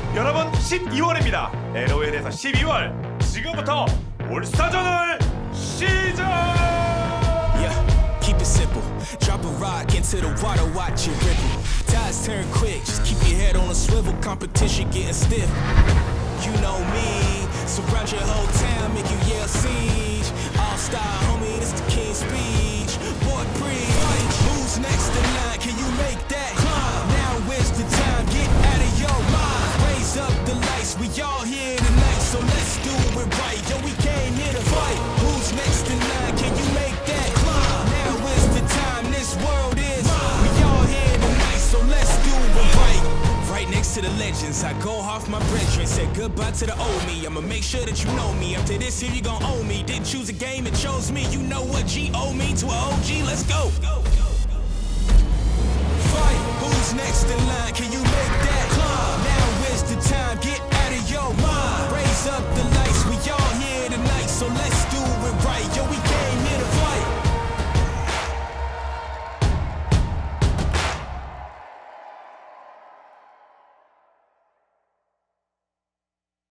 여러분 12월입니다. LOL에서 12월 지금부터 올스타전을 시작! Yeah, keep it simple. Drop a rock into the water, watch it ripple. Tides turn quick, just keep your head on a swivel. Competition getting stiff. You know me, surround your whole town, make you yell siege. All-star, homie, this the king's speech. Boy, breathe. Who's next in line? Can you make that climb? Now is the time, get out of your mind. Raise up the lights, we all here tonight, so let's do it right. Yo, we came here to fight. Who's next in line? Can you make that climb? Now is the time, this world is mine. We all here tonight, so let's do it right. Right next to the legends, I go off my brethren. Said goodbye to the old me, I'ma make sure that you know me. After this here you gon' owe me. Didn't choose a game, it chose me. You know what G owe me to an OG, let's go. Fight, who's next in line? Can you make that?